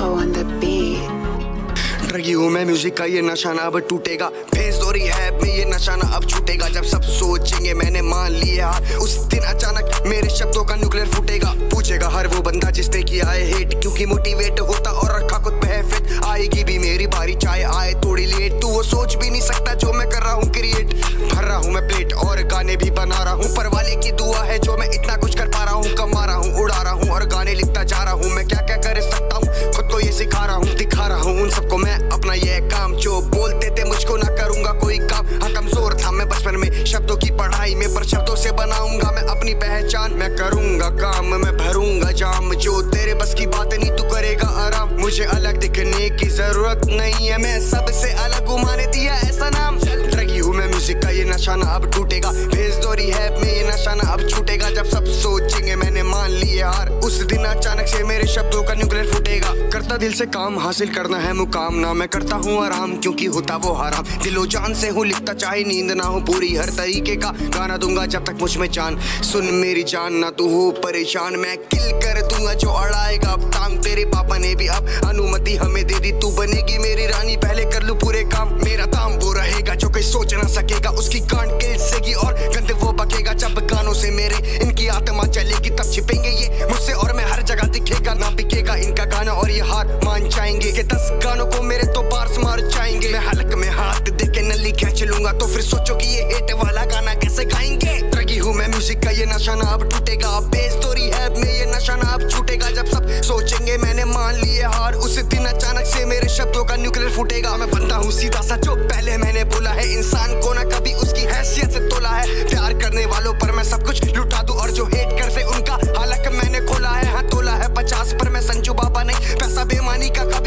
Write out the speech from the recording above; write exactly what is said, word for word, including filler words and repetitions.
Ho on the beat. Druggie हूँ मैं music का ये नशा ना अब टूटेगा, भेज दो रिहैब में ये नशा ना अब छूटेगा। जब सब सोचेंगे मैंने मान लिया उस दिन अचानक मेरे शब्दों का न्यूक्लियर फूटेगा। पूछेगा हर वो बंदा जिसने किया है हेट, क्योंकि मोटिवेट होता और रखा खुद पे है फिट। आएगी भी मेरी बारी चाहे आए थोड़ी लेट, तू वो सोच भी नहीं सकता जो मैं कर रहा हूँ क्रिएट। भर रहा हूँ मैं प्लेट और गाने भी बना रहा हूँ, पर वाले की दुआ है जो मैं इतना कुछ कर पा रहा हूँ। कमा रहा हूँ, उड़ा रहा हूँ और गाने लिखता जा रहा हूँ। मैं क्या क्या कर सकता हूँ खुद को ये सिखा रहा हूँ, दिखा रहा हूँ उन सबको मैं अपना ये काम। जो बोलते थे मुझको ना करूंगा कोई काम, हाँ कमजोर था मैं बचपन में शब्दों की पढ़ाई में, पर शब्दों से बनाऊंगा मैं अपनी पहचान। मैं करूंगा काम, मैं भरूंगा जाम, जो तेरे बस की बात नहीं तू करेगा आराम। मुझे अलग दिखने की जरूरत नहीं है, मैं सबसे अलग हूँ, माने दिया ऐसा नाम। ड्रगी हूँ मैं म्यूजिक का ये नशा ना अब टूटेगा, भेज दो रिहैब में ये नशा ना अब छूटेगा। जब सब सोचेंगे मैंने मान लिए हार, उस दिन अचानक से मेरे शब्दों का न्यूक्लियर फूटेगा। करता दिल से काम, हासिल करना है मुकाम ना, मैं करता हूँ आराम क्योंकि होता वो हराम। दिलो जान से हूँ लिखता चाहे नींद ना हो, पूरी हर तरीके का गाना दूंगा जब तक मुझ में जान। सुन मेरी जान ना तू हो परेशान, मैं किल कर दूंगा जो अड़ाएगा अब टांग। तेरे पापा ने भी अब अनुमति हमें दे दी, तू बनेगी मेरी रानी, पहले कर लूं पूरे काम। मेरा दाम वो रहेगा जो कोई सोच ना सकेगा, उसकी गांड किलसेगी और गंदे वो बकेगा। जब गानों से मेरे इनकी आत्मा चलेगी तब छिपेंगे ये मुझसे और मैं हर जगह दिखेगा। ना बिकेगा इनका गाना और ये हार मान जाएंगे कि दस गानों को मेरे तो बार्स मार जाएंगे। मैं हलक में हाथ देके नली खींच लूंगा तो फिर सोचो कि ये हिट वाला गाना कैसे गाएंगे। ड्रगी हूँ मैं म्यूजिक का ये नशा ना अब टूटेगा, भेज दो रिहैब में ये नशा ना अब छूटेगा। जब सब सोचेंगे मैंने मान लिए हार, उस दिन अचानक से मेरे शब्दों का न्यूक्लियर फूटेगा। मैं बंदा हूँ सीधा सा जो पहले मैंने बोला है, इंसान को ना कभी उसकी हैसियत से तोला है। प्यार करने वालों पर मैं सब कुछ लुटा दूं और जो हेट करते उनका हालक मैंने खोला है। हाँ तोला है पचास पर मैं संजू बाबा नहीं, पैसा बेमानी का